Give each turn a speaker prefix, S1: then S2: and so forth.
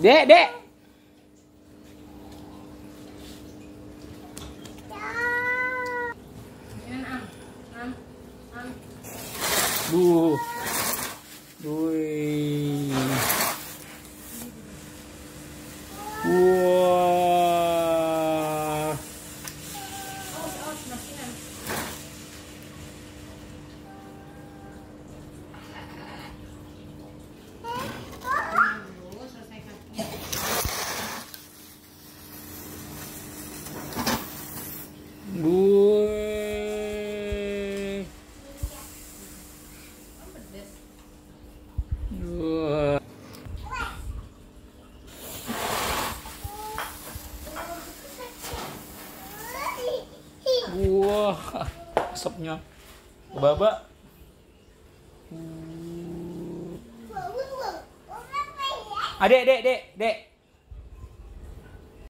S1: Dek, Dek. Bu. Wih. Wah. Gue. Wah. Wah, asapnya. Baba. Adek, dek, dek, dek.